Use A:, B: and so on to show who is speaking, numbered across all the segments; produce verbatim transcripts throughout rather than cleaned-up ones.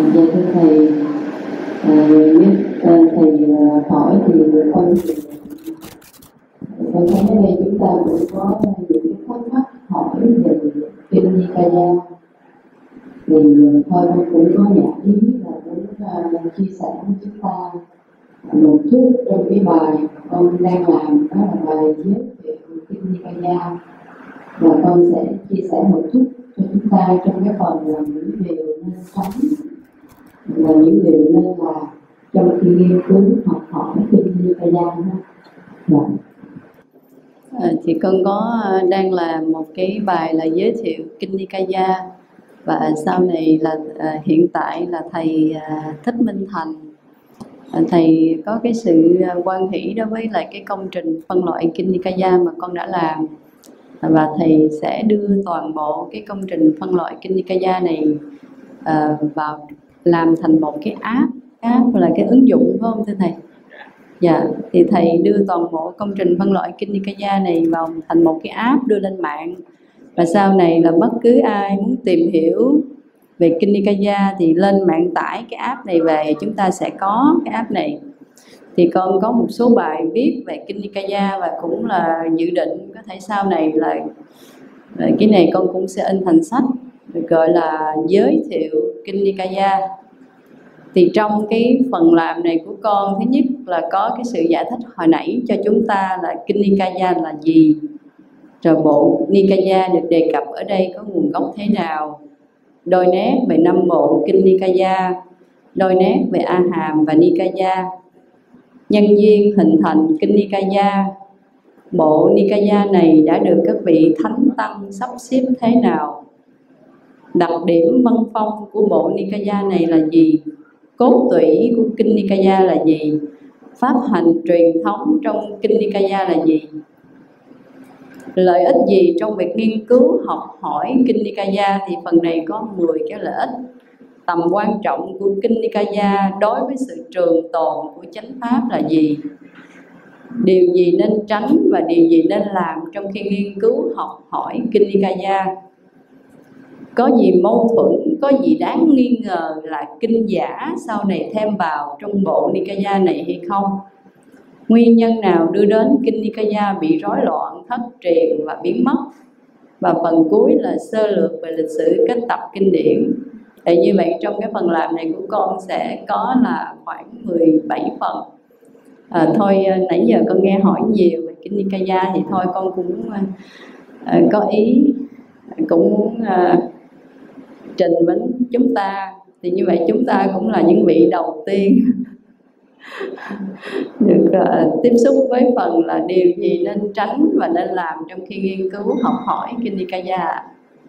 A: Dạ thưa thầy, à, nếu à, thầy à, hỏi thì con con thấy ở đây chúng ta cũng có những cái thắc mắc hỏi về kinh Nikaya, thì thôi con cũng có nhạc ý là muốn uh, chia sẻ với chúng ta một chút trong cái bài con đang làm, đó là bài giới thiệu kinh Nikaya, và con sẽ chia sẻ một chút cho chúng ta trong cái phần là những điều nên tránh và những điều nên làm trong khi nghiên cứu học hỏi kinh Nikaya. Dạ.
B: À, thì con có đang làm một cái bài là giới thiệu kinh Nikaya, và sau này là à, hiện tại là thầy à, Thích Minh Thành, à, thầy có cái sự hoan hỷ đối với lại cái công trình phân loại kinh Nikaya mà con đã làm, và thầy sẽ đưa toàn bộ cái công trình phân loại kinh Nikaya này à, vào làm thành một cái app, app là cái ứng dụng, phải không thưa thầy? Dạ, thì thầy đưa toàn bộ công trình phân loại kinh Nikaya này vào thành một cái app đưa lên mạng, và sau này là bất cứ ai muốn tìm hiểu về kinh Nikaya thì lên mạng tải cái app này về, chúng ta sẽ có cái app này. Thì con có một số bài viết về kinh Nikaya, và cũng là dự định có thể sau này là cái này con cũng sẽ in thành sách, được gọi là giới thiệu kinh Nikaya. Thì trong cái phần làm này của con, thứ nhất là có cái sự giải thích hồi nãy cho chúng ta là kinh Nikaya là gì, rồi bộ Nikaya được đề cập ở đây có nguồn gốc thế nào, đôi nét về năm bộ kinh Nikaya, đôi nét về A Hàm và Nikaya, nhân duyên hình thành kinh Nikaya, bộ Nikaya này đã được các vị thánh tăng sắp xếp thế nào, đặc điểm văn phong của bộ Nikaya này là gì, cốt tủy của kinh Nikaya là gì, pháp hành truyền thống trong kinh Nikaya là gì, lợi ích gì trong việc nghiên cứu học hỏi kinh Nikaya. Thì phần này có mười cái lợi ích. Tầm quan trọng của kinh Nikaya đối với sự trường tồn của chánh pháp là gì, điều gì nên tránh và điều gì nên làm trong khi nghiên cứu học hỏi kinh Nikaya, có gì mâu thuẫn, có gì đáng nghi ngờ là kinh giả sau này thêm vào trong bộ Nikaya này hay không, nguyên nhân nào đưa đến kinh Nikaya bị rối loạn, thất truyền và biến mất, và phần cuối là sơ lược về lịch sử kết tập kinh điển. Thì như vậy trong cái phần làm này của con sẽ có là khoảng mười bảy phần. À, thôi nãy giờ con nghe hỏi nhiều về kinh Nikaya thì thôi con cũng à, có ý cũng muốn à, trình với chúng ta. Thì như vậy chúng ta cũng là những vị đầu tiên được uh, tiếp xúc với phần là điều gì nên tránh và nên làm trong khi nghiên cứu học hỏi kinh Nikaya.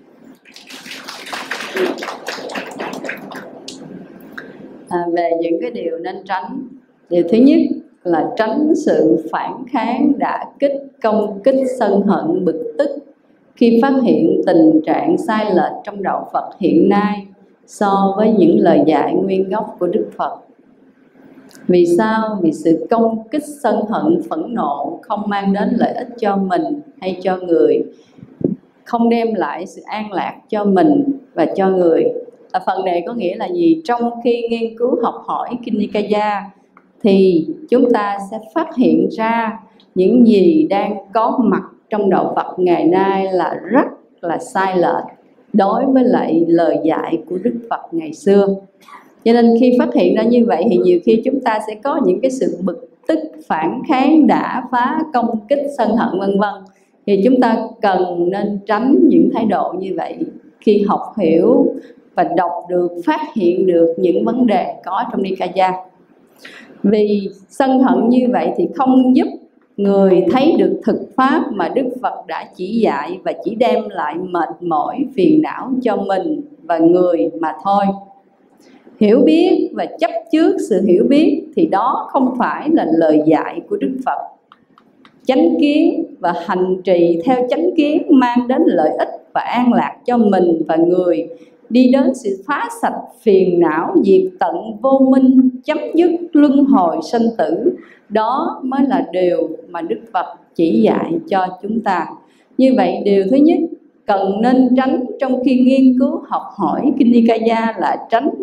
B: À, về những cái điều nên tránh, điều thứ nhất là tránh sự phản kháng, đả kích, công kích, sân hận, bực tức khi phát hiện tình trạng sai lệch trong đạo Phật hiện nay so với những lời dạy nguyên gốc của Đức Phật. Vì sao? Vì sự công kích, sân hận, phẫn nộ không mang đến lợi ích cho mình hay cho người, không đem lại sự an lạc cho mình và cho người. Ở phần này có nghĩa là gì? Trong khi nghiên cứu học hỏi kinh Nikaya thì chúng ta sẽ phát hiện ra những gì đang có mặt trong đạo Phật ngày nay là rất là sai lệch đối với lại lời dạy của Đức Phật ngày xưa. Cho nên khi phát hiện ra như vậy thì nhiều khi chúng ta sẽ có những cái sự bực tức, phản kháng, đả phá, công kích, sân hận vân vân. Thì chúng ta cần nên tránh những thái độ như vậy khi học hiểu và đọc được, phát hiện được những vấn đề có trong Nikaya. Vì sân hận như vậy thì không giúp người thấy được thực pháp mà Đức Phật đã chỉ dạy, và chỉ đem lại mệt mỏi, phiền não cho mình và người mà thôi. Hiểu biết và chấp trước sự hiểu biết thì đó không phải là lời dạy của Đức Phật. Chánh kiến và hành trì theo chánh kiến mang đến lợi ích và an lạc cho mình và người, đi đến sự phá sạch phiền não, diệt tận vô minh, chấm dứt luân hồi sanh tử. Đó mới là điều mà Đức Phật chỉ dạy cho chúng ta. Như vậy điều thứ nhất cần nên tránh trong khi nghiên cứu học hỏi kinh Nikaya là tránh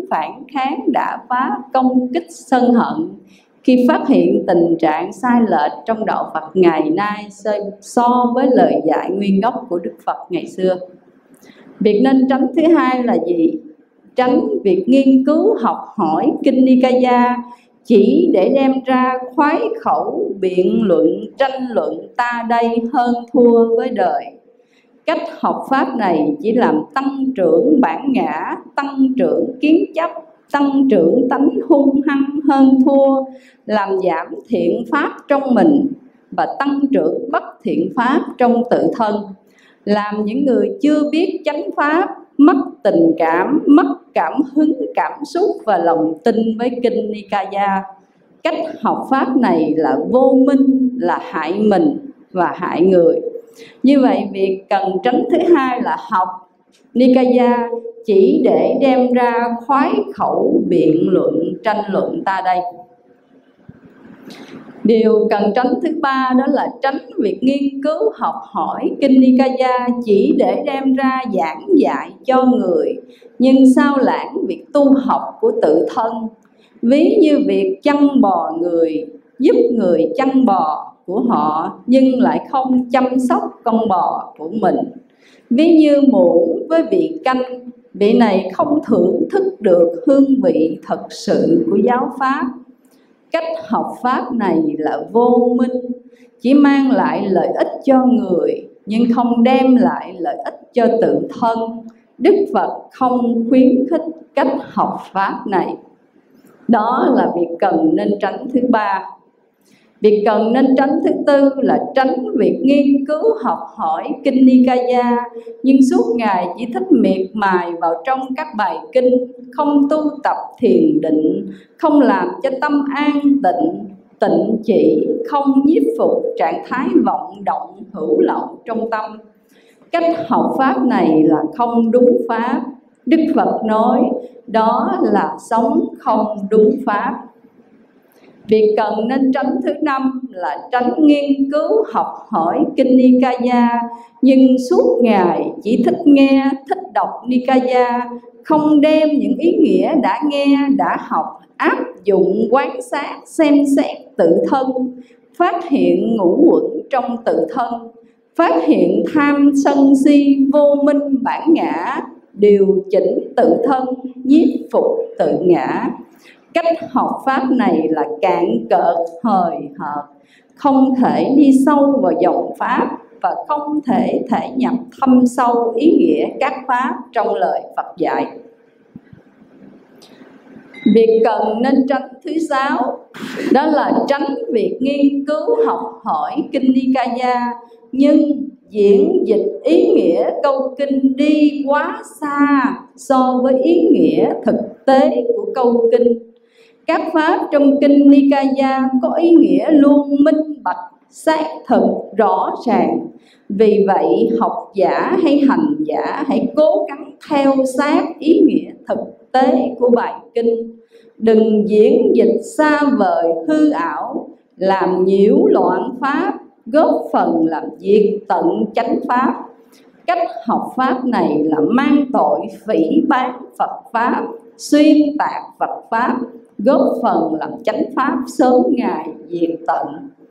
B: phản kháng đã phá công kích sân hận khi phát hiện tình trạng sai lệch trong đạo Phật ngày nay so với lời dạy nguyên gốc của Đức Phật ngày xưa. Việc nên tránh thứ hai là gì? Tránh việc nghiên cứu học hỏi Kinh Nikaya chỉ để đem ra khoái khẩu biện luận, tranh luận ta đây hơn thua với đời. Cách học pháp này chỉ làm tăng trưởng bản ngã, tăng trưởng kiến chấp, tăng trưởng tánh hung hăng hơn thua, làm giảm thiện pháp trong mình và tăng trưởng bất thiện pháp trong tự thân, làm những người chưa biết chánh pháp mất tình cảm, mất cảm hứng, cảm xúc và lòng tin với Kinh Nikaya. Cách học pháp này là vô minh, là hại mình và hại người. Như vậy việc cần tránh thứ hai là học Nikaya chỉ để đem ra khoái khẩu biện luận, tranh luận ta đây. Điều cần tránh thứ ba đó là tránh việc nghiên cứu học hỏi Kinh Nikaya chỉ để đem ra giảng dạy cho người, nhưng sao lãng việc tu học của tự thân. Ví như việc chăn bò người, giúp người chăn bò của họ nhưng lại không chăm sóc con bò của mình. Ví như muỗng với vị canh, vị này không thưởng thức được hương vị thật sự của giáo pháp. Cách học pháp này là vô minh, chỉ mang lại lợi ích cho người nhưng không đem lại lợi ích cho tự thân. Đức Phật không khuyến khích cách học pháp này. Đó là việc cần nên tránh thứ ba. Việc cần nên tránh thứ tư là tránh việc nghiên cứu học hỏi Kinh Nikaya nhưng suốt ngày chỉ thích miệt mài vào trong các bài kinh, không tu tập thiền định, không làm cho tâm an tịnh, tịnh trị, không nhiếp phục trạng thái vọng động hữu lậu trong tâm. Cách học pháp này là không đúng pháp. Đức Phật nói đó là sống không đúng pháp. Việc cần nên tránh thứ năm là tránh nghiên cứu học hỏi Kinh Nikaya nhưng suốt ngày chỉ thích nghe, thích đọc Nikaya, không đem những ý nghĩa đã nghe, đã học áp dụng quan sát, xem xét tự thân, phát hiện ngũ uẩn trong tự thân, phát hiện tham sân si vô minh bản ngã, điều chỉnh tự thân, nhiếp phục tự ngã. Cách học pháp này là cạn cợt, hời hợt, không thể đi sâu vào dòng pháp và không thể thể nhập thâm sâu ý nghĩa các pháp trong lời Phật dạy. Việc cần nên tránh thứ sáu đó là tránh việc nghiên cứu học hỏi Kinh Nikaya nhưng diễn dịch ý nghĩa câu kinh đi quá xa so với ý nghĩa thực tế của câu kinh. Các pháp trong Kinh Nikaya có ý nghĩa luôn minh bạch, xác thực, rõ ràng. Vì vậy học giả hay hành giả hãy cố gắng theo sát ý nghĩa thực tế của bài kinh. Đừng diễn dịch xa vời hư ảo, làm nhiễu loạn pháp, góp phần làm diệt tận chánh pháp. Cách học pháp này là mang tội phỉ báng Phật pháp, xuyên tạc Phật pháp, góp phần làm chánh pháp sớm ngày diệt tận.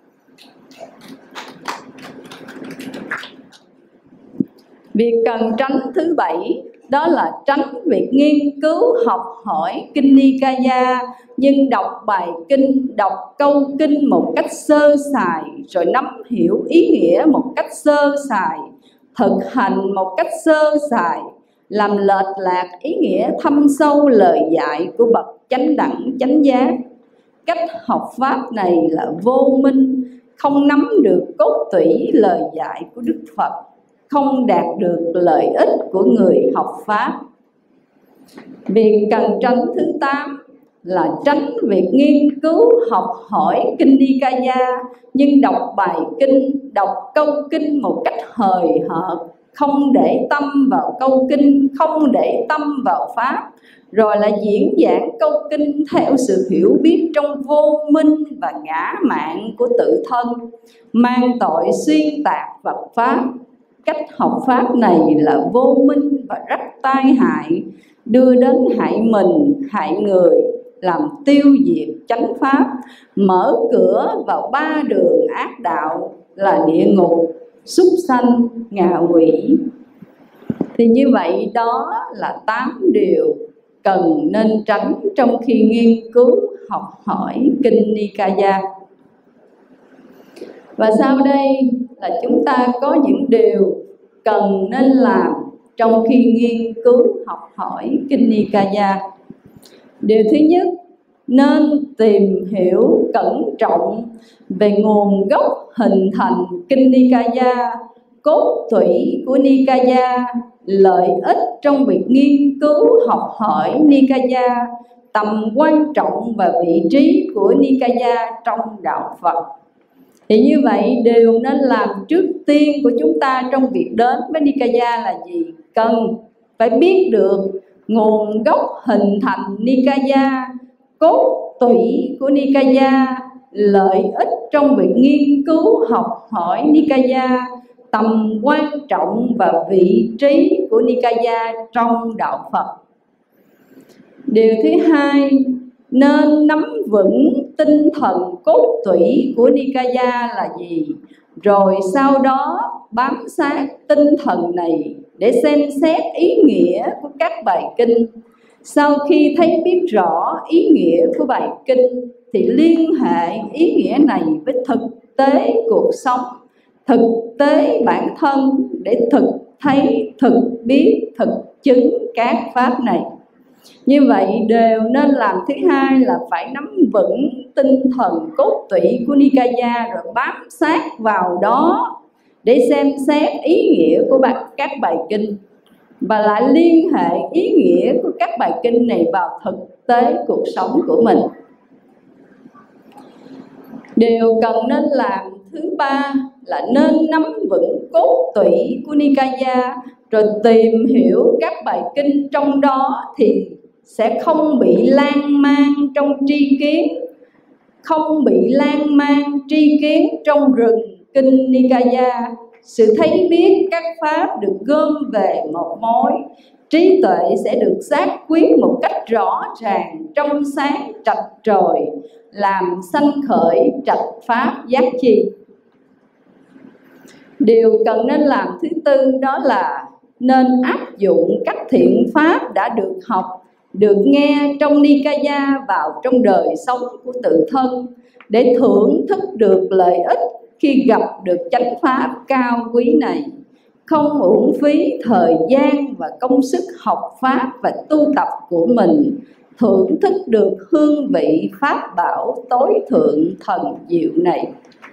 B: Việc cần tránh thứ bảy đó là tránh việc nghiên cứu học hỏi Kinh Nikaya nhưng đọc bài kinh, đọc câu kinh một cách sơ sài rồi nắm hiểu ý nghĩa một cách sơ sài, thực hành một cách sơ sài, làm lệch lạc ý nghĩa thâm sâu lời dạy của bậc chánh đẳng chánh giác. Cách học pháp này là vô minh, không nắm được cốt tủy lời dạy của Đức Phật, không đạt được lợi ích của người học pháp. Việc cần tránh thứ tám là tránh việc nghiên cứu học hỏi Kinh Nikaya nhưng đọc bài kinh, đọc câu kinh một cách hời hợt, không để tâm vào câu kinh, không để tâm vào pháp, rồi lại diễn giảng câu kinh theo sự hiểu biết trong vô minh và ngã mạn của tự thân, mang tội xuyên tạc Phật pháp. cách học pháp này là vô minh và rất tai hại, đưa đến hại mình, hại người, làm tiêu diệt chánh pháp, mở cửa vào ba đường ác đạo là địa ngục, súc sanh, ngạ quỷ. Thì như vậy đó là tám điều cần nên tránh trong khi nghiên cứu học hỏi Kinh Nikaya. Và sau đây là chúng ta có những điều cần nên làm trong khi nghiên cứu học hỏi Kinh Nikaya. Điều thứ nhất, nên tìm hiểu cẩn trọng về nguồn gốc hình thành Kinh Nikaya, cốt tủy của Nikaya, lợi ích trong việc nghiên cứu học hỏi Nikaya, tầm quan trọng và vị trí của Nikaya trong đạo Phật. Thì như vậy điều nên làm trước tiên của chúng ta trong việc đến với Nikaya là gì? Cần phải biết được nguồn gốc hình thành Nikaya, cốt tủy của Nikaya, lợi ích trong việc nghiên cứu học hỏi Nikaya, tầm quan trọng và vị trí của Nikaya trong đạo Phật. Điều thứ hai, nên nắm vững tinh thần cốt tủy của Nikaya là gì, rồi sau đó bám sát tinh thần này để xem xét ý nghĩa của các bài kinh. Sau khi thấy biết rõ ý nghĩa của bài kinh thì liên hệ ý nghĩa này với thực tế cuộc sống, thực tế bản thân để thực thấy, thực biết, thực chứng các pháp này. Như vậy đều nên làm thứ hai là phải nắm vững tinh thần cốt tủy của Nikaya rồi bám sát vào đó để xem xét ý nghĩa của các bài kinh và lại liên hệ ý nghĩa của các bài kinh này vào thực tế cuộc sống của mình. Điều cần nên làm thứ ba là nên nắm vững cốt tủy của Nikaya rồi tìm hiểu các bài kinh trong đó thì sẽ không bị lan man trong tri kiến, không bị lan man tri kiến trong rừng kinh Nikaya. Sự thấy biết các pháp được gom về một mối, trí tuệ sẽ được giác quyết một cách rõ ràng, trong sáng, trạch trội, làm sanh khởi trạch pháp giác chi. Điều cần nên làm thứ tư đó là nên áp dụng các thiện pháp đã được học, được nghe trong Nikaya vào trong đời sống của tự thân để thưởng thức được lợi ích khi gặp được chánh pháp cao quý này, không uổng phí thời gian và công sức học pháp và tu tập của mình, thưởng thức được hương vị pháp bảo tối thượng thần diệu này.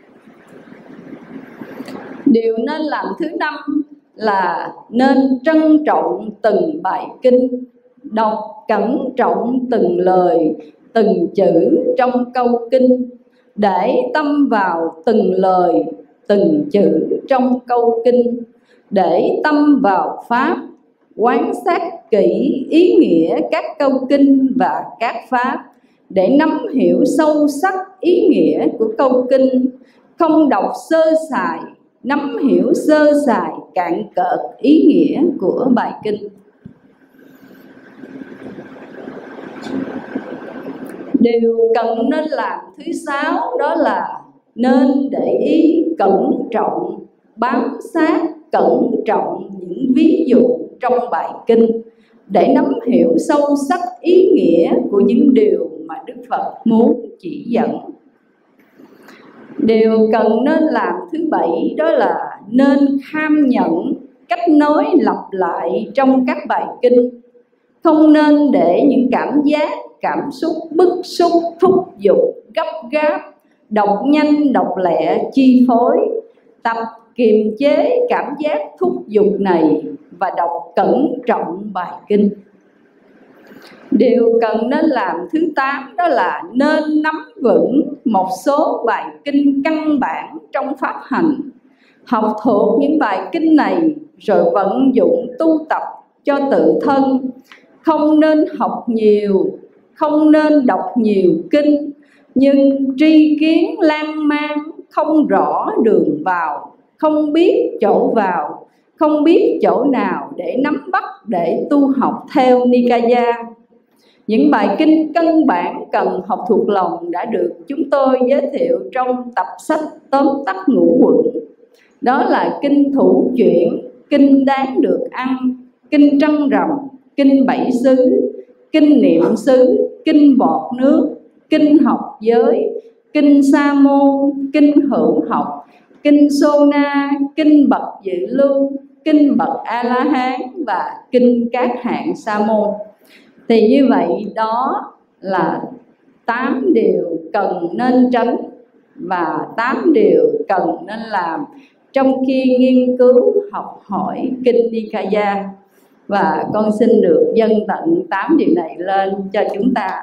B: Điều nên làm thứ năm là nên trân trọng từng bài kinh, đọc cẩn trọng từng lời, từng chữ trong câu kinh, để tâm vào từng lời, từng chữ trong câu kinh, để tâm vào pháp, quan sát kỹ ý nghĩa các câu kinh và các pháp, để nắm hiểu sâu sắc ý nghĩa của câu kinh, không đọc sơ sài, nắm hiểu sơ sài cạn cợt ý nghĩa của bài kinh. Điều cần nên làm thứ sáu đó là nên để ý cẩn trọng, bám sát cẩn trọng những ví dụ trong bài kinh để nắm hiểu sâu sắc ý nghĩa của những điều mà Đức Phật muốn chỉ dẫn. Điều cần nên làm thứ bảy đó là nên kham nhận cách nói lặp lại trong các bài kinh, không nên để những cảm giác, cảm xúc, bức xúc, thúc giục, gấp gáp, đọc nhanh, đọc lẹ chi phối. Tập kiềm chế cảm giác thúc giục này và đọc cẩn trọng bài kinh. Điều cần nên làm thứ tám đó là nên nắm vững một số bài kinh căn bản trong pháp hành, học thuộc những bài kinh này rồi vận dụng tu tập cho tự thân. Không nên học nhiều, không nên đọc nhiều kinh, nhưng tri kiến lan man, không rõ đường vào, không biết chỗ vào, không biết chỗ nào để nắm bắt để tu học theo Nikaya. Những bài kinh căn bản cần học thuộc lòng đã được chúng tôi giới thiệu trong tập sách tóm tắt ngũ quẩn. Đó là kinh thủ chuyển, kinh đáng được ăn, kinh trăng rằm, kinh bảy xứ, kinh niệm xứ, kinh bọt nước, kinh học giới, kinh sa môn, kinh hữu học, kinh sona, kinh bậc dự lưu, kinh bậc a la hán và kinh các hạng sa môn. Thì như vậy đó là tám điều cần nên tránh và tám điều cần nên làm trong khi nghiên cứu học hỏi kinh Nikaya. Và con xin được dâng tận tám điều này lên cho chúng ta.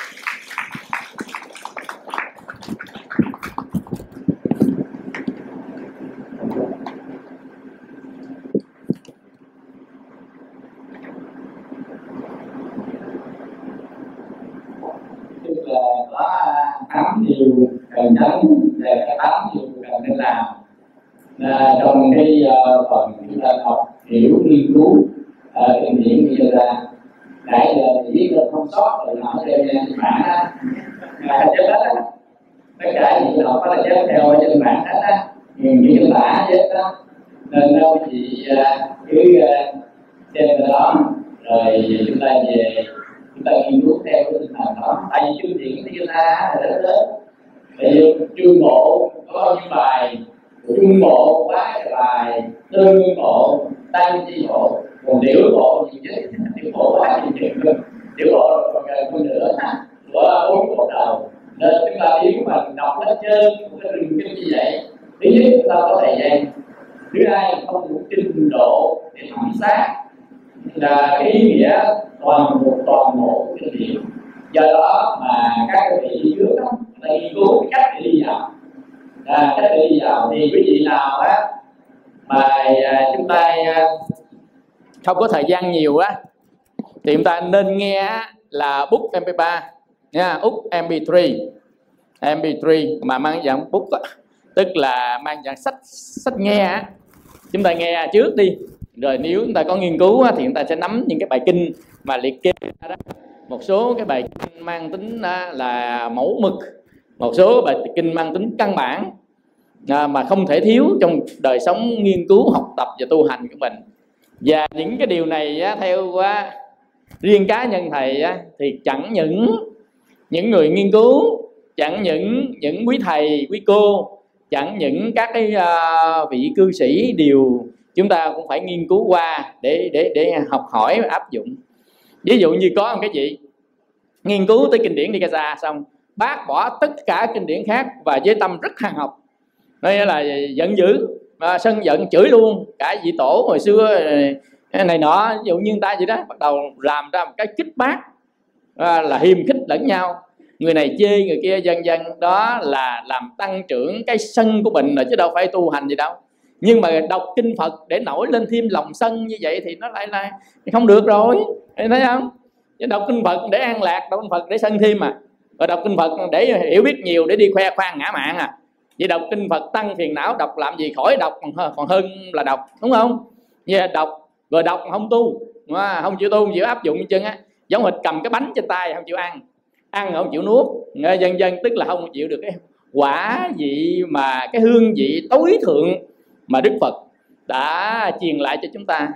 C: Tức là có tám điều cần tránh và cái tám điều cần nên làm. À, trong cái uh, phần chúng ta học hiểu nghiên cứu uh, kinh điển như là nãy giờ thì biết được không sót rồi nào trên bản á, à, chết hết á, tất cả những học đó là chết theo trên bản hết á, những chúng ta chết đó, nên đâu chị uh, cứ uh, xem cái đó rồi chúng ta về chúng ta nghiên cứu theo cái tinh thần đó. Tại vì kinh điển của chúng ta là rất lớn, thì chương bộ có bao nhiêu bài, trung bộ quá cái bài, tư bộ, tăng chi bộ, còn tiểu bộ nhiều nhất, tiểu bộ quá nhiều nhất, tiểu bộ còn hơn nữa của bốn bộ đầu. Nên chúng ta nếu mà đọc hết trơn một cái đường kinh như vậy, thứ nhất chúng ta có thời gian, thứ hai không đủ trình độ để thẩm sát là cái ý nghĩa toàn bộ toàn bộ kinh điển. Do đó mà các quý vị đi trước đó, ta nghiên cứu cái cách để đi vào. À, cách để đi vào thì quý vị nào á mà à, chúng ta à, không có thời gian nhiều á thì chúng ta nên nghe á, là book em pê ba nha, book em pê ba, em pê ba mà mang dạng book á, tức là mang dạng sách sách nghe á. Chúng ta nghe trước đi, rồi nếu chúng ta có nghiên cứu á, thì chúng ta sẽ nắm những cái bài kinh mà liệt kê ra đó. Một số cái bài kinh mang tính là mẫu mực, một số bài kinh mang tính căn bản à, mà không thể thiếu trong đời sống nghiên cứu, học tập và tu hành của mình. Và những cái điều này á, theo á, riêng cá nhân thầy á, thì chẳng những những người nghiên cứu, chẳng những những quý thầy, quý cô, chẳng những các cái uh, vị cư sĩ đều chúng ta cũng phải nghiên cứu qua để để để học hỏi và áp dụng. Ví dụ như có một cái gì nghiên cứu tới kinh điển Nikaya xong bác bỏ tất cả kinh điển khác và với tâm rất hằng học, đây là giận dữ, à, sân giận chửi luôn cả vị tổ hồi xưa này nọ, ví dụ như người ta vậy đó, bắt đầu làm ra một cái kích bác à, là hiềm khích lẫn nhau, người này chê người kia, dần dần đó là làm tăng trưởng cái sân của mình rồi chứ đâu phải tu hành gì đâu. Nhưng mà đọc kinh Phật để nổi lên thêm lòng sân như vậy thì nó lại là không được rồi, thấy không? Chứ đọc kinh Phật để an lạc, đọc kinh Phật để sân thêm mà, rồi đọc kinh Phật để hiểu biết nhiều để đi khoe khoang ngã mạn à. Vậy đọc kinh Phật tăng phiền não, đọc làm gì, khỏi đọc còn, còn hơn là đọc, đúng không? Vậy đọc rồi đọc không tu, không chịu tu, không chịu áp dụng chân á, giống hệt cầm cái bánh trên tay không chịu ăn, ăn không chịu nuốt, dần dần tức là không chịu được cái quả vị mà cái hương vị tối thượng mà Đức Phật đã truyền lại cho chúng ta.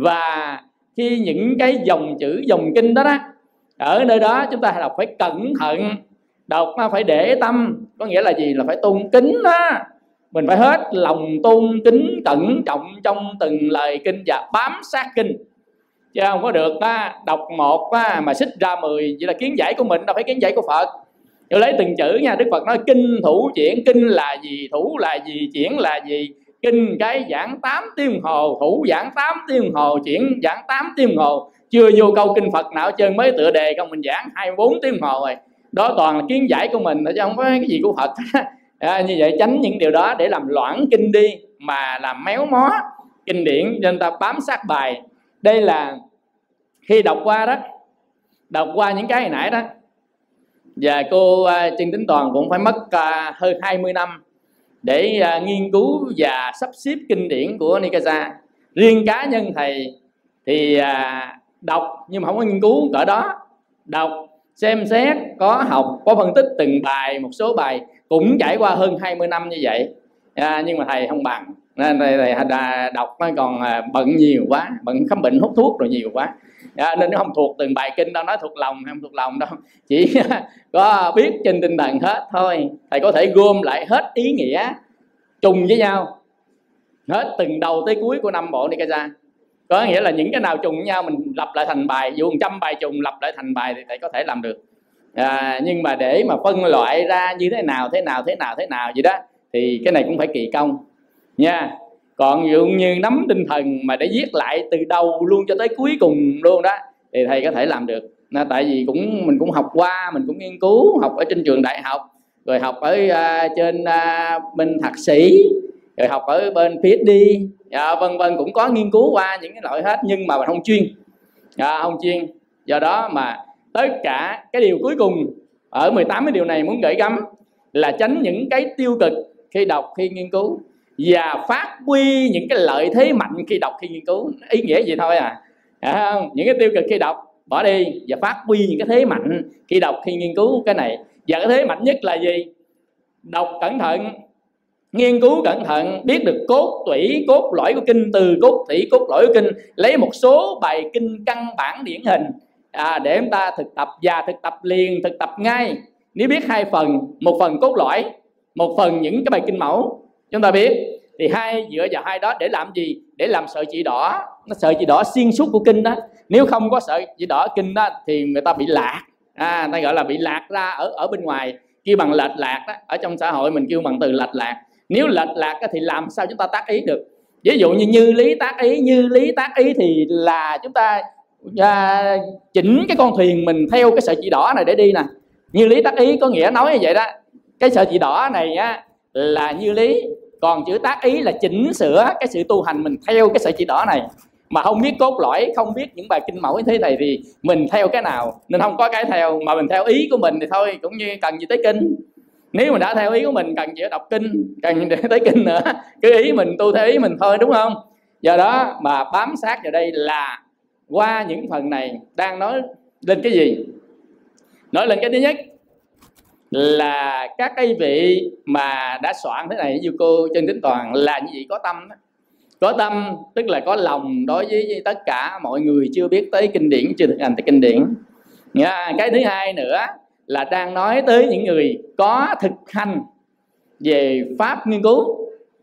C: Và khi những cái dòng chữ, dòng kinh đó đó, ở nơi đó chúng ta đọc phải cẩn thận, đọc phải để tâm, có nghĩa là gì? Là phải tôn kính đó. Mình phải hết lòng tôn kính, cẩn trọng trong từng lời kinh và bám sát kinh, chứ không có được đó, đọc một đó, mà xích ra mười. Vậy là kiến giải của mình đâu phải kiến giải của Phật. Tôi lấy từng chữ nha. Đức Phật nói kinh thủ chuyển, kinh là gì, thủ là gì, chuyển là gì. Kinh cái giảng tám tiếng hồ, thủ giảng tám tiếng hồ, chuyển giảng tám tiếng hồ. Chưa vô câu kinh Phật nào trơn, mới tựa đề không mình giảng hai mươi bốn tiếng hồ rồi. Đó toàn là kiến giải của mình chứ không có cái gì của Phật. À, như vậy tránh những điều đó để làm loãng kinh đi, mà làm méo mó kinh điển, nên ta bám sát bài. Đây là khi đọc qua đó, đọc qua những cái hồi nãy đó, và cô uh, Trân Tính Toàn cũng phải mất uh, hơn hai mươi năm để uh, nghiên cứu và sắp xếp kinh điển của Nikaya.
D: Riêng cá nhân thầy thì à, đọc nhưng mà không có nghiên cứu cỡ đó. Đọc, xem xét, có học, có phân tích từng bài, một số bài cũng trải qua hơn hai mươi năm như vậy, à, nhưng mà thầy không bằng. Nên thầy, thầy đọc nó còn bận nhiều quá, bận khám bệnh hút thuốc rồi nhiều quá, à, nên nó không thuộc từng bài kinh đâu, nói thuộc lòng hay không thuộc lòng đâu, chỉ có biết trên tinh thần hết thôi. Thầy có thể gom lại hết ý nghĩa trùng với nhau, hết từng đầu tới cuối của năm bộ Nikaya. Có nghĩa là những cái nào trùng với nhau mình lập lại thành bài, dù một trăm bài trùng lập lại thành bài thì thầy có thể làm được. À, nhưng mà để mà phân loại ra như thế nào thế nào thế nào thế nào gì đó thì cái này cũng phải kỳ công nha. Còn ví dụ như nắm tinh thần mà để viết lại từ đầu luôn cho tới cuối cùng luôn đó thì thầy có thể làm được. Nên tại vì cũng mình cũng học qua, mình cũng nghiên cứu, học ở trên trường đại học, rồi học ở uh, trên uh, bên thạc sĩ, rồi học ở bên pê hát đê, à, vân vân, cũng có nghiên cứu qua những cái loại hết, nhưng mà mình không chuyên, à, không chuyên. Do đó mà tất cả cái điều cuối cùng ở mười tám cái điều này muốn gửi gắm là tránh những cái tiêu cực khi đọc, khi nghiên cứu, và phát huy những cái lợi thế mạnh khi đọc, khi nghiên cứu. Ý nghĩa gì thôi à, à không? Những cái tiêu cực khi đọc bỏ đi và phát huy những cái thế mạnh khi đọc, khi nghiên cứu cái này. Và cái thế mạnh nhất là gì? Đọc cẩn thận, nghiên cứu cẩn thận, biết được cốt tủy, cốt lõi của kinh, từ cốt tủy, cốt lõi của kinh, lấy một số bài kinh căn bản điển hình à, để chúng ta thực tập, và thực tập liền, thực tập ngay. Nếu biết hai phần, một phần cốt lõi, một phần những cái bài kinh mẫu chúng ta biết, thì hai dựa vào hai đó để làm gì? Để làm sợi chỉ đỏ, nó sợi chỉ đỏ xuyên suốt của kinh đó. Nếu không có sợi chỉ đỏ kinh đó thì người ta bị lạc, à, ta gọi là bị lạc ra ở ở bên ngoài, kêu bằng lệch lạc đó. Ở trong xã hội mình kêu bằng từ lệch lạc. Nếu lệch lạc thì làm sao chúng ta tác ý được? Ví dụ như như lý tác ý, như lý tác ý thì là chúng ta à, chỉnh cái con thuyền mình theo cái sợi chỉ đỏ này để đi nè. Như lý tác ý có nghĩa nói như vậy đó. Cái sợi chỉ đỏ này á là như lý, còn chữ tác ý là chỉnh sửa cái sự tu hành mình theo cái sợi chỉ đỏ này. Mà không biết cốt lõi, không biết những bài kinh mẫu như thế này thì mình theo cái nào? Nên không có cái theo, mà mình theo ý của mình thì thôi, cũng như cần gì tới kinh. Nếu mình đã theo ý của mình, cần gì đọc kinh, cần gì tới kinh nữa, cứ ý mình tu theo ý mình thôi, đúng không? Do đó mà bám sát vào đây là qua những phần này đang nói lên cái gì? Nói lên cái thứ nhất là các cái vị mà đã soạn thế này như cô Trân Tín Toàn là những vị có tâm đó. Có tâm tức là có lòng đối với tất cả mọi người chưa biết tới kinh điển, chưa thực hành tới kinh điển. Cái thứ hai nữa là đang nói tới những người có thực hành về pháp nghiên cứu,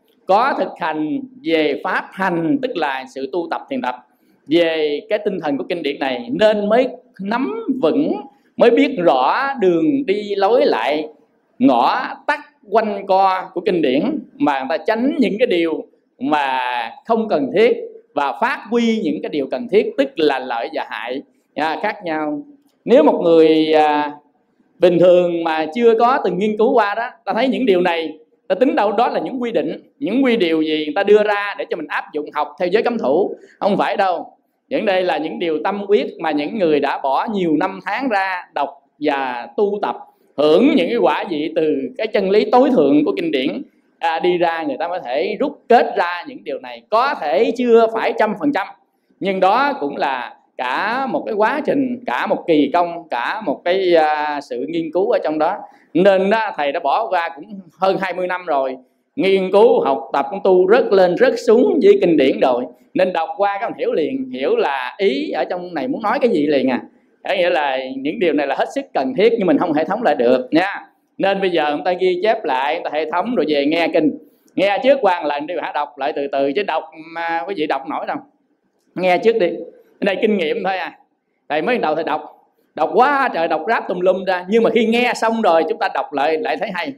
D: có thực hành về pháp hành, tức là sự tu tập thiền tập về cái tinh thần của kinh điển này, nên mới nắm vững, mới biết rõ đường đi lối lại, ngõ tắt quanh co của kinh điển, mà người ta tránh những cái điều mà không cần thiết và phát huy những cái điều cần thiết, tức là lợi và hại à, khác nhau. Nếu một người à, bình thường mà chưa có từng nghiên cứu qua đó, ta thấy những điều này, ta tính đâu đó là những quy định, những quy điều gì người ta đưa ra để cho mình áp dụng học theo giới cấm thủ. Không phải đâu. Những đây là những điều tâm quyết mà những người đã bỏ nhiều năm tháng ra đọc và tu tập, hưởng những cái quả vị từ cái chân lý tối thượng của kinh điển à, đi ra, người ta có thể rút kết ra những điều này. Có thể chưa phải trăm phần trăm, nhưng đó cũng là cả một cái quá trình, cả một kỳ công, cả một cái uh, sự nghiên cứu ở trong đó. Nên đó, thầy đã bỏ qua cũng hơn hai mươi năm rồi, nghiên cứu, học tập, tu rất lên rất xuống với kinh điển rồi, nên đọc qua các bạn hiểu liền, hiểu là ý ở trong này muốn nói cái gì liền à. Có nghĩa là những điều này là hết sức cần thiết, nhưng mình không hệ thống lại được nha. Nên bây giờ người ta ghi chép lại, người ta hệ thống rồi về nghe kinh. Nghe trước qua một lần đi, hãy đọc lại từ từ, chứ đọc mà quý vị đọc nổi đâu. Nghe trước đi. Cái này kinh nghiệm thôi à. Thầy mới đầu thầy đọc, đọc quá trời, đọc ráp tùm lum ra, nhưng mà khi nghe xong rồi chúng ta đọc lại lại thấy hay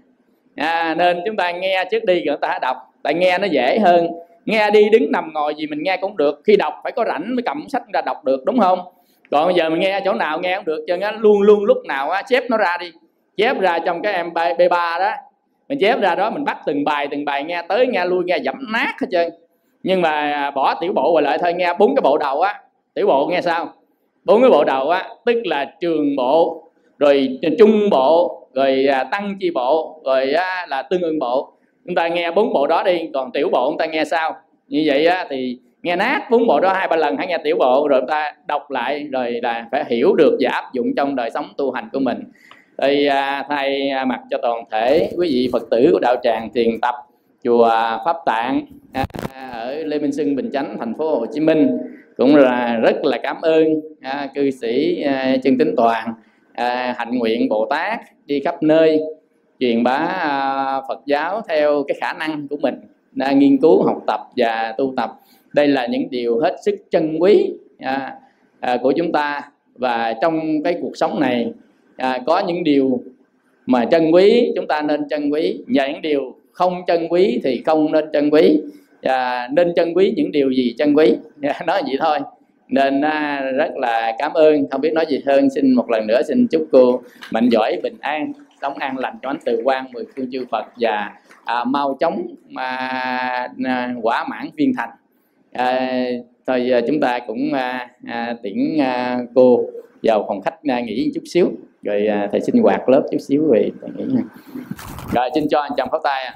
D: à, nên chúng ta nghe trước đi rồi chúng ta hãy đọc, tại nghe nó dễ hơn. Nghe đi đứng nằm ngồi gì mình nghe cũng được, khi đọc phải có rảnh mới cầm sách ra đọc được, đúng không? Còn bây giờ mình nghe chỗ nào nghe cũng được, cho nên luôn luôn lúc nào á, chép nó ra đi, chép ra trong cái em pê ba đó, mình chép ra đó, mình bắt từng bài từng bài nghe tới nghe lui, nghe dẫm nát hết trơn. Nhưng mà bỏ tiểu bộ rồi lại thôi, nghe bốn cái bộ đầu á. Tiểu bộ nghe sao? Bốn cái bộ đầu á, tức là trường bộ, rồi trung bộ, rồi tăng chi bộ, rồi là tương ưng bộ. Chúng ta nghe bốn bộ đó đi, còn tiểu bộ chúng ta nghe sao? Như vậy á, thì nghe nát bốn bộ đó hai ba lần, hãy nghe tiểu bộ rồi chúng ta đọc lại, rồi là phải hiểu được và áp dụng trong đời sống tu hành của mình. Thì à, thay mặt cho toàn thể quý vị Phật tử của đạo tràng Thiền Tập chùa Pháp Tạng à, ở Lê Minh Xuân, Bình Chánh, thành phố Hồ Chí Minh cũng là rất là cảm ơn à, cư sĩ à, Chân Tín Toàn à, hạnh nguyện Bồ Tát đi khắp nơi truyền bá à, Phật giáo theo cái khả năng của mình, đã nghiên cứu, học tập và tu tập. Đây là những điều hết sức trân quý à, à, của chúng ta. Và trong cái cuộc sống này à, có những điều mà trân quý chúng ta nên trân quý, và những điều không trân quý thì không nên trân quý. À, nên trân quý những điều gì trân quý, nói vậy thôi. Nên à, rất là cảm ơn, không biết nói gì hơn. Xin một lần nữa xin chúc cô mạnh giỏi, bình an, sống an lành trong ánh từ quang mười phương chư Phật, và à, mau chóng mà à, quả mãn viên thành. À, thôi chúng ta cũng à, à, tiễn à, cô vào phòng khách à, nghỉ một chút xíu, rồi à, thầy sinh hoạt lớp chút xíu rồi thầy nghỉ. Rồi xin cho anh chồng pháo tay.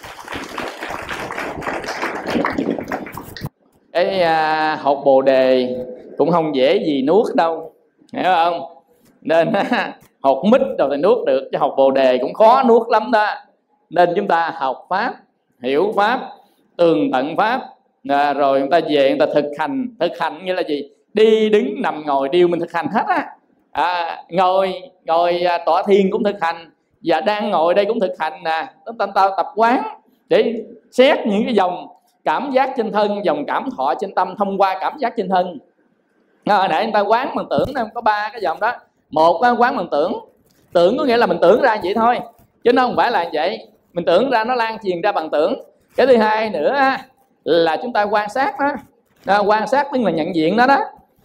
D: Cái à, hột bồ đề cũng không dễ gì nuốt đâu, hiểu không? Nên à, hột mít đâu thì nuốt được, chứ hột bồ đề cũng khó nuốt lắm đó. Nên chúng ta học pháp, hiểu pháp, tường tận pháp, à, rồi chúng ta về chúng ta thực hành. Thực hành nghĩa là gì? Đi đứng nằm ngồi đều mình thực hành hết á. À, ngồi ngồi à, tọa thiền cũng thực hành, và đang ngồi đây cũng thực hành nè. Chúng ta, ta tập quán để xét những cái dòng cảm giác trên thân, dòng cảm thọ trên tâm thông qua cảm giác trên thân. À, để người ta quán bằng tưởng, có ba cái dòng đó. Một quán bằng tưởng. Tưởng có nghĩa là mình tưởng ra vậy thôi, chứ nó không phải là vậy. Mình tưởng ra nó lan truyền ra bằng tưởng. Cái thứ hai nữa là chúng ta quan sát đó. À, quan sát tức là nhận diện nó đó.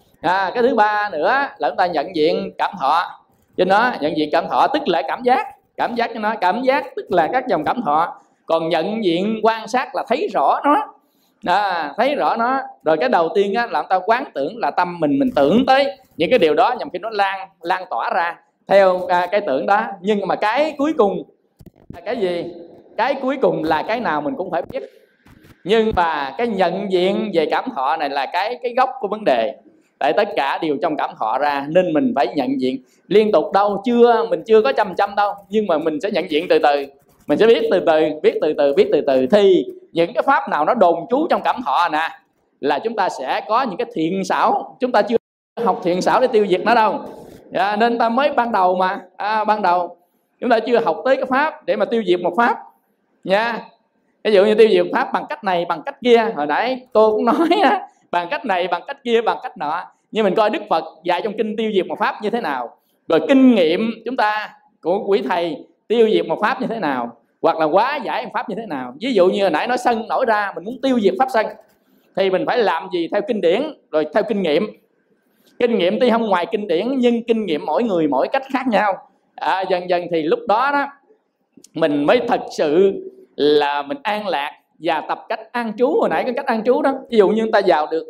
D: À, cái thứ ba nữa là chúng ta nhận diện cảm thọ cho nó. Nhận diện cảm thọ tức là cảm giác. Cảm giác cho nó. Cảm giác tức là các dòng cảm thọ. Còn nhận diện quan sát là thấy rõ nó. À, thấy rõ nó. Rồi cái đầu tiên á, là chúng ta quán tưởng, là tâm mình mình tưởng tới những cái điều đó, nhằm khi nó lan lan tỏa ra theo à, cái tưởng đó. Nhưng mà cái cuối cùng là cái gì? Cái cuối cùng là cái nào mình cũng phải biết. Nhưng mà cái nhận diện về cảm thọ này là cái cái gốc của vấn đề. Tại tất cả đều trong cảm thọ ra, nên mình phải nhận diện liên tục đâu. Chưa, mình chưa có trăm trăm đâu, nhưng mà mình sẽ nhận diện từ từ. Mình sẽ biết từ từ, biết từ từ, biết từ từ. Thì những cái pháp nào nó đồn trú trong cảm thọ nè, là chúng ta sẽ có những cái thiện xảo. Chúng ta chưa học thiện xảo để tiêu diệt nó đâu. À, nên ta mới ban đầu mà à, ban đầu chúng ta chưa học tới cái pháp để mà tiêu diệt một pháp nha. Ví dụ như tiêu diệt pháp bằng cách này, bằng cách kia. Hồi nãy cô cũng nói á, bằng cách này, bằng cách kia, bằng cách nọ. Nhưng mình coi Đức Phật dạy trong kinh tiêu diệt một pháp như thế nào, rồi kinh nghiệm chúng ta của quý thầy tiêu diệt một pháp như thế nào, hoặc là hóa giải một pháp như thế nào. Ví dụ như hồi nãy nói sân nổi ra, mình muốn tiêu diệt pháp sân thì mình phải làm gì theo kinh điển, rồi theo kinh nghiệm. Kinh nghiệm tuy không ngoài kinh điển, nhưng kinh nghiệm mỗi người mỗi cách khác nhau. À, dần dần thì lúc đó đó mình mới thật sự là mình an lạc và tập cách an trú. Hồi nãy cái cách an trú đó, ví dụ như người ta vào được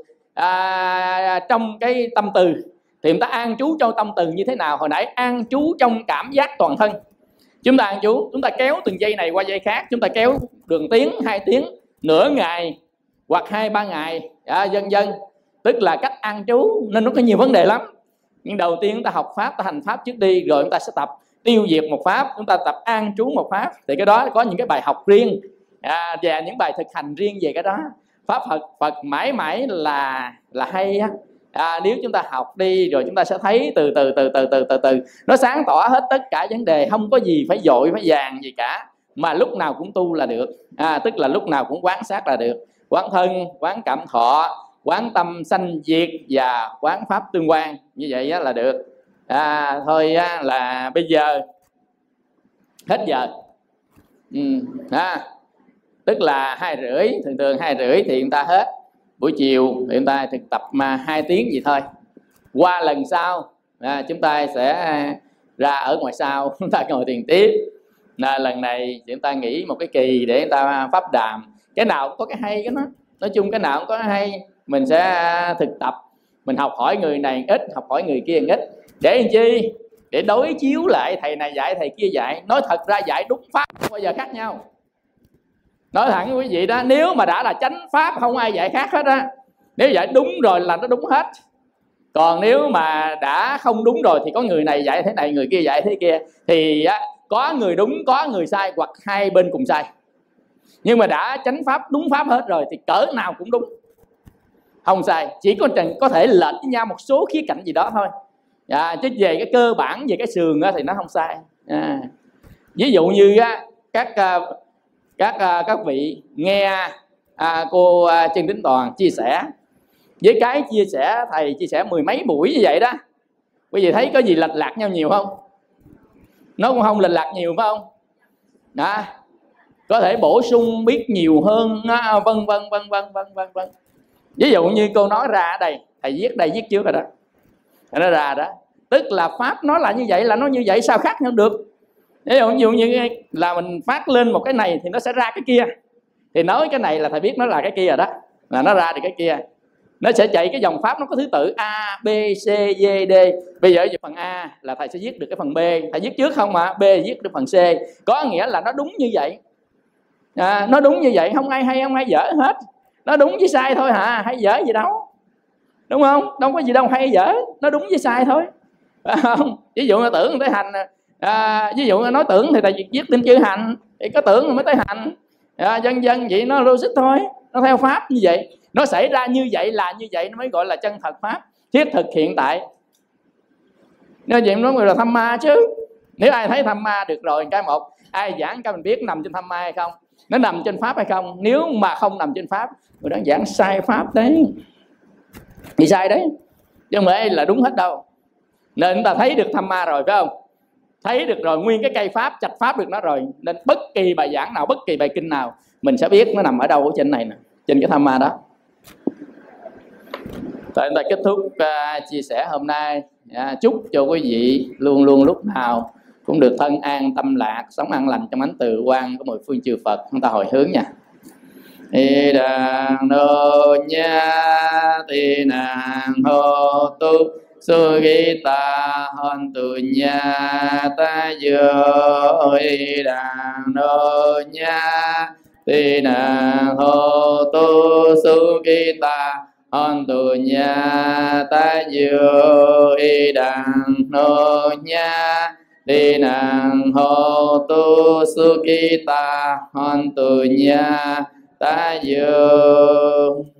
D: à, trong cái tâm từ thì người ta an trú trong tâm từ như thế nào? Hồi nãy an trú trong cảm giác toàn thân. Chúng ta an trú, chúng ta kéo từng giây này qua giây khác, chúng ta kéo đường tiếng, hai tiếng, nửa ngày hoặc hai ba ngày, à, dần dần. Tức là cách an trú, nên nó có nhiều vấn đề lắm. Nhưng đầu tiên chúng ta học pháp, ta hành pháp trước đi, rồi chúng ta sẽ tập tiêu diệt một pháp, chúng ta tập an trú một pháp. Thì cái đó có những cái bài học riêng à, và những bài thực hành riêng về cái đó. Pháp Phật, Phật mãi mãi là là hay á. À, nếu chúng ta học đi rồi chúng ta sẽ thấy từ từ từ từ từ từ từ nó sáng tỏ hết tất cả vấn đề. Không có gì phải vội phải vàng gì cả, mà lúc nào cũng tu là được. À, tức là lúc nào cũng quán sát là được. Quán thân, quán cảm thọ, quán tâm sanh diệt và quán pháp tương quan, như vậy là được. À, thôi là bây giờ hết giờ. Ừ, à, tức là hai rưỡi, thường thường hai rưỡi thì người ta hết. Buổi chiều thì người ta thực tập mà hai tiếng gì thôi. Qua lần sau à, chúng ta sẽ ra ở ngoài sau, chúng ta ngồi thiền tiếp. À, lần này chúng ta nghỉ một cái kỳ để người ta pháp đàm. Cái nào cũng có cái hay cái nó. Nói chung cái nào cũng có cái hay. Mình sẽ thực tập, mình học hỏi người này ít, học hỏi người kia ít. Để làm chi? Để đối chiếu lại thầy này dạy, thầy kia dạy. Nói thật ra dạy đúng pháp không bao giờ khác nhau. Nói thẳng với quý vị đó, nếu mà đã là chánh pháp không ai dạy khác hết á, Nếu dạy đúng rồi là nó đúng hết. Còn nếu mà đã không đúng rồi thì có người này dạy thế này, người kia dạy thế kia, thì á, có người đúng có người sai, hoặc hai bên cùng sai. Nhưng mà đã chánh pháp đúng pháp hết rồi thì cỡ nào cũng đúng, không sai. Chỉ có có thể lệch với nhau một số khía cạnh gì đó thôi, à, chứ về cái cơ bản, về cái sườn á, thì nó không sai. À, ví dụ như á, các các các vị nghe à, cô à, Trân Tín Toàn chia sẻ, với cái chia sẻ thầy chia sẻ mười mấy buổi như vậy đó, quý vị thấy có gì lệch lạc nhau nhiều không? Nó cũng không lệch lạc nhiều phải không? Đó, có thể bổ sung biết nhiều hơn, vân vân vân vân vân vân vân. Ví dụ như cô nói ra ở đây, thầy viết đây viết trước rồi đó, nó ra đó, tức là pháp nó là như vậy, là nó như vậy, sao khác nhau được? Ví dụ, ví dụ như là mình phát lên một cái này thì nó sẽ ra cái kia, thì nói cái này là thầy biết nó là cái kia rồi đó, là nó ra được cái kia. Nó sẽ chạy cái dòng pháp, nó có thứ tự A, B, C, D, D. Bây giờ phần A là thầy sẽ viết được cái phần B, thầy viết trước không mà B viết được phần C, có nghĩa là nó đúng như vậy. À, nó đúng như vậy, không ai hay không ai dở hết, nó đúng với sai thôi hả, hay dở gì đâu, đúng không? Đâu có gì đâu hay dở, nó đúng với sai thôi, phải không? Ví dụ là tưởng tới hành, à, ví dụ nói tưởng thì thầy viết tên chữ hành, thì có tưởng mới tới hành, à, dân dân vậy, nó logic thôi, nó theo pháp như vậy. Nó xảy ra như vậy là như vậy, nó mới gọi là chân thật pháp, thiết thực hiện tại. Nên vậy nó gọi là tham ma chứ. Nếu ai thấy tham ma được rồi, cái một, ai giảng cho mình biết nằm trên tham ma hay không, nó nằm trên pháp hay không. Nếu mà không nằm trên pháp, người đó giảng sai pháp đấy, thì sai đấy, chứ không phải là đúng hết đâu. Nên chúng ta thấy được tham ma rồi phải không? Thấy được rồi, nguyên cái cây pháp, chạch pháp được nó rồi, nên bất kỳ bài giảng nào, bất kỳ bài kinh nào, mình sẽ biết nó nằm ở đâu ở trên này nè, trên cái tham ma đó. Tại ta kết thúc uh, chia sẻ hôm nay, uh, chúc cho quý vị luôn luôn lúc nào cũng được thân an tâm lạc, sống an lành trong ánh từ quang của mười phương chư Phật. Chúng ta hồi hướng nha. Ê đàn nô nha tê nàng hô tu su ghi ta hòn tu nha ta dô. Ê đàn nô nha tê nàng hô tu su ghi ta hòn tu nha ta dô. Ê đàn nô nha tê nàng hô tu su ghi ta hòn tu nha ta dô.